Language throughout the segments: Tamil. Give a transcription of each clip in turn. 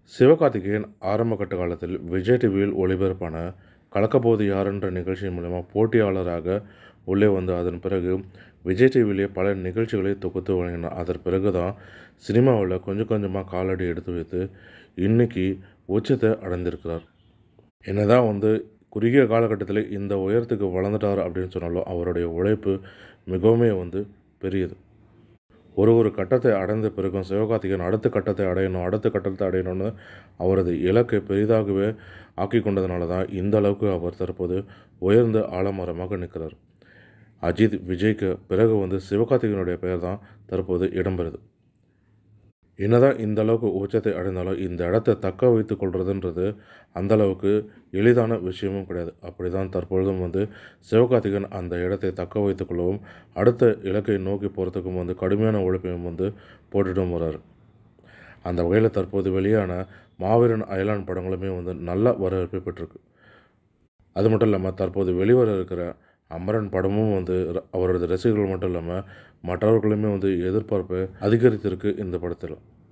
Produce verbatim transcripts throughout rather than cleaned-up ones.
சிவகார்த்திகேயன் ஆரம்பகட்ட காலத்தில் விஜய் டிவியில் ஒளிபரப்பான கலக்கப்போவது யார் என்ற நிகழ்ச்சி மூலமாக போட்டியாளராக உள்ளே வந்து அதன் பிறகு விஜய் டிவியிலே பல நிகழ்ச்சிகளை தொகுத்து வழங்கினார். அதன் பிறகு தான் சினிமாவில் கொஞ்சம் கொஞ்சமாக காலடி எடுத்து வைத்து இன்றைக்கி உச்சத்தை அடைந்திருக்கிறார். என்னதான் வந்து குறுகிய காலகட்டத்தில் இந்த உயரத்துக்கு வளர்ந்துட்டார் அப்படின்னு சொன்னாலும் அவருடைய உழைப்பு மிகவுமே வந்து பெரியது. ஒரு ஒரு கட்டத்தை அடைந்த பிறகும் சிவகார்த்திகேயன் அடுத்த கட்டத்தை அடையணும் அடுத்த கட்டத்தை அடையணும்னு அவரது இலக்கை பெரிதாகவே ஆக்கி கொண்டதுனால தான் இந்த அளவுக்கு அவர் தற்போது உயர்ந்த ஆலமரமாக நிற்கிறார். அஜித் விஜய்க்கு பிறகு வந்து சிவகார்த்திகேயனுடைய பெயர் தான் தற்போது இடம்பெறுது. என்னதான் இந்த அளவுக்கு உச்சத்தை அடைந்தாலும் இந்த இடத்தை தக்க வைத்து கொள்வதுன்றது அந்தளவுக்கு எளிதான விஷயமும் கிடையாது. அப்படி தான் தற்பொழுதும் வந்து சிவகார்த்திகேயன் அந்த இடத்தை தக்க வைத்து கொள்ளவும் அடுத்த இலக்கை நோக்கி போகிறதுக்கும் வந்து கடுமையான உழைப்பையும் வந்து போட்டுட்டும் வர்றார். அந்த வகையில் தற்போது வெளியான மாவீரன் அயலான் படங்களுமே வந்து நல்ல வரவேற்பை பெற்றிருக்கு. அது மட்டும் இல்லாமல் தற்போது வெளிவர இருக்கிற அமரன் படமும் வந்து அவரது ரசிகர்கள் மட்டும் இல்லாமல் மற்றவர்களுமே வந்து எதிர்பார்ப்பை அதிகரித்திருக்கு இந்த படத்தில்.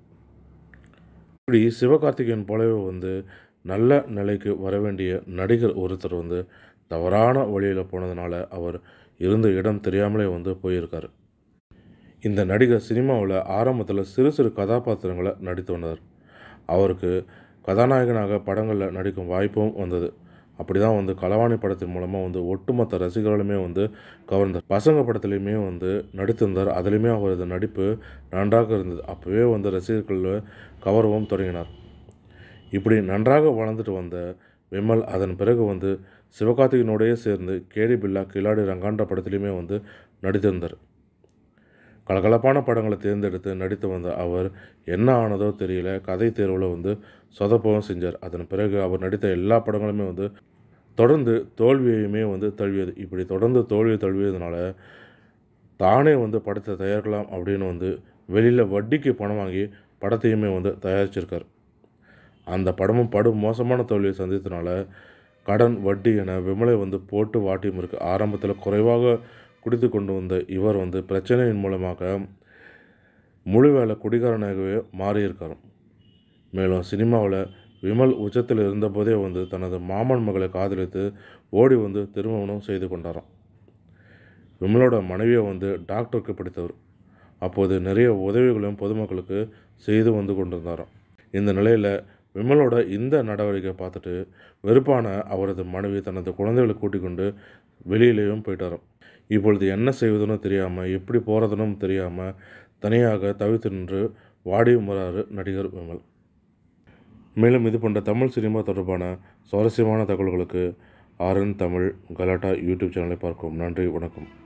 இப்படி சிவகார்த்திகேயன் போலவே வந்து நல்ல நிலைக்கு வர வேண்டிய நடிகர் ஒருத்தர் வந்து தவறான வழியில் போனதுனால அவர் இருந்த இடம் தெரியாமலே வந்து போயிருக்கார். இந்த நடிகர் சினிமாவில் ஆரம்பத்தில் சிறு சிறு கதாபாத்திரங்களை நடித்து வந்தார். அவருக்கு கதாநாயகனாக படங்களில் நடிக்கும் வாய்ப்பும் வந்தது. அப்படி தான் வந்து களவாணி படத்தின் மூலமாக வந்து ஒட்டுமொத்த ரசிகர்களுமே வந்து கவர்ந்தார். பசங்க படத்துலையுமே வந்து நடித்திருந்தார். அதுலேயுமே அவரது நடிப்பு நன்றாக இருந்தது. அப்போவே வந்து ரசிகர்கள் கவரவும் தொடங்கினார். இப்படி நன்றாக வளர்ந்துட்டு வந்த விமல் அதன் பிறகு வந்து சிவகார்த்திகேயனோடையே சேர்ந்து கேடி பில்லா கில்லாடி ரங்கான்ற படத்துலையுமே வந்து நடித்திருந்தார். கலகலப்பான படங்களை தேர்ந்தெடுத்து நடித்து வந்த அவர் என்ன ஆனதோ தெரியல, கதை தேர்வில் வந்து சொதப்பவும் செஞ்சார். அதன் பிறகு அவர் நடித்த எல்லா படங்களுமே வந்து தொடர்ந்து தோல்வியுமே வந்து தழுவியது. இப்படி தொடர்ந்து தோல்வியை தழுவியதுனால தானே வந்து படத்தை தயாரிக்கலாம் அப்படின்னு வந்து வெளியில் வட்டிக்கு பணம் வாங்கி படத்தையுமே வந்து தயாரிச்சிருக்கார். அந்த படமும் படு மோசமான தோல்வியை சந்தித்தனால கடன் வட்டி என விமலை வந்து போட்டு வாட்டியும் இருக்குது. ஆரம்பத்தில் குறைவாக குடித்து கொண்டு வந்த இவர் வந்து பிரச்சனையின் மூலமாக முழு வேலை குடிகாரனாகவே மாறியிருக்கார். மேலும் சினிமாவில் விமல் உச்சத்தில் இருந்தபோதே வந்து தனது மாமன் மகளை காதலித்து ஓடி வந்து திருமணம் செய்து கொண்டாராம். விமலோட மனைவியை வந்து டாக்டருக்கு பிடித்தவர். அப்போது நிறைய உதவிகளையும் பொதுமக்களுக்கு செய்து வந்து கொண்டிருந்தாராம். இந்த நிலையில் விமலோட இந்த நடவடிக்கை பார்த்துட்டு வெறுப்பான அவரது மனைவி தனது குழந்தைகளை கூட்டிக் கொண்டு வெளியிலேயும் போயிட்டாராம். இப்பொழுது என்ன செய்வதுன்னு தெரியாமல் எப்படி போகிறதுன்னு தெரியாமல் தனியாக தவித்து நின்று வாடியும் வராரு நடிகர் விமல். மேலும் இது போன்ற தமிழ் சினிமா தொடர்பான சுவாரஸ்யமான தகவல்களுக்கு ஆர்என் தமிழ் கலாட்டா யூடியூப் சேனலை பார்க்கவும். நன்றி, வணக்கம்.